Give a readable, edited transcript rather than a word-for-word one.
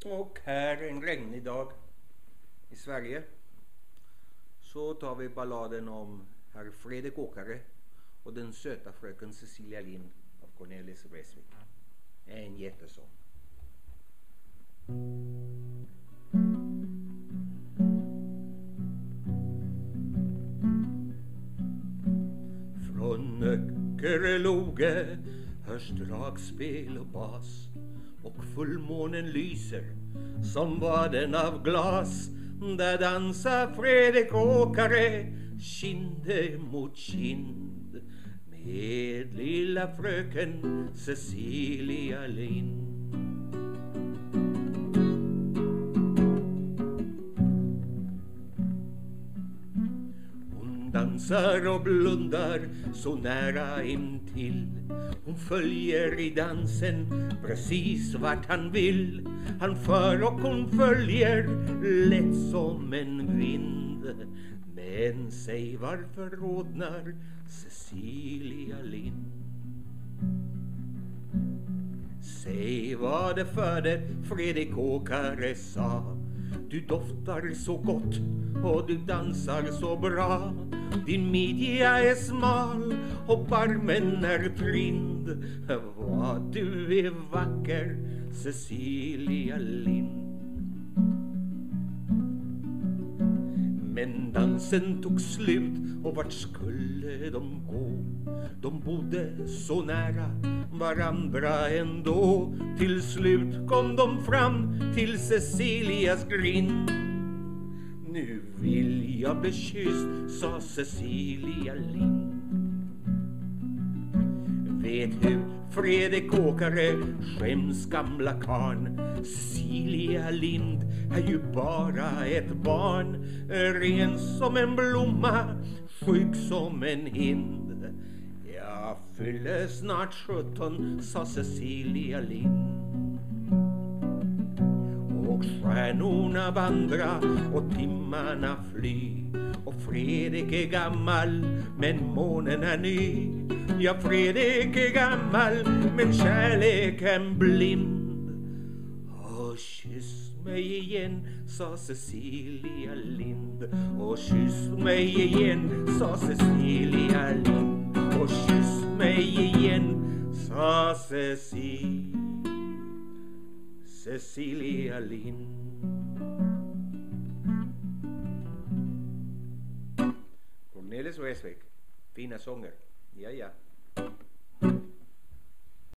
Och här en regnig dag i Sverige så tar vi balladen om herr Fredrik Åkare och den söta fröken Cecilia Lind av Cornelis Vreeswijk. En jättesång. Från Öckerloge hörs dragspel och bas, och fullmånen lyser som vaden av glas. Där dansar Fredrik Åkare kinde mot kind med lilla fröken Cecilia Lind. Hon dansar och blundar så nära intill. Hon följer i dansen precis vart han vill. Han för och hon följer lätt som en vind. Men säg varför rodnar Cecilia Lind? Säg vad det för det Fredrik Åkare sa. Du doftar så gott och du dansar så bra. Din midja är smal och barmen är trind. Vad du är vacker, Cecilia Lind. Men dansen tog slut och vart skulle de gå? De bodde så nära varandra ändå. Till slut kom de fram till Cecilias grind. Nu vill jag bli kysst, sa Cecilia Lind. Vet du, Fredrik Åkare, skäms gamla karn. Cecilia Lind är ju bara ett barn. Ren som en blomma, skygg som en hind. Jag fyller snart 17, sa Cecilia Lind. Och stjärnorna vandra och timmarna fly. Och Fredrik är gammal, men månen är ny. Ja, Fredrik är gammal, men kärleken blind. Och kyss mig igen, sa Cecilia Lind. Och kyss mig igen, sa Cecilia Lind. Och kyss mig igen, sa Cecilia Lind. Cornelis Vreeswijk, fina sånger. Ja, ja.